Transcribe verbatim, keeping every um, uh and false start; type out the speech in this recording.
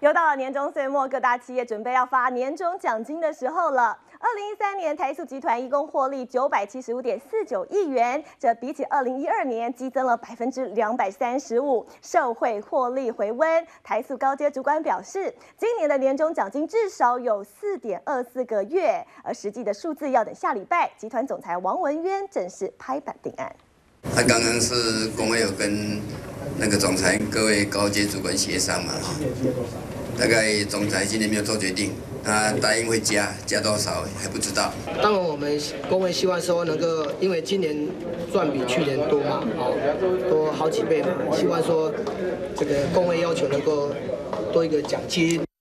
又到了年终岁末，各大企业准备要发年终奖金的时候了。二零一三年，台塑集团一共获利九百七十五点四九亿元，这比起二零一二年激增了百分之两百三十五，社会获利回温。台塑高阶主管表示，今年的年终奖金至少有四点二四个月，而实际的数字要等下礼拜。集团总裁王文渊正式拍板定案。 他刚刚是工会有跟那个总裁各位高阶主管协商嘛，大概总裁今年没有做决定，他答应会加，加多少还不知道。 当然，我们工会希望说能够，因为今年赚比去年多嘛，哦，多好几倍嘛，希望说这个工会要求能够多一个奖金。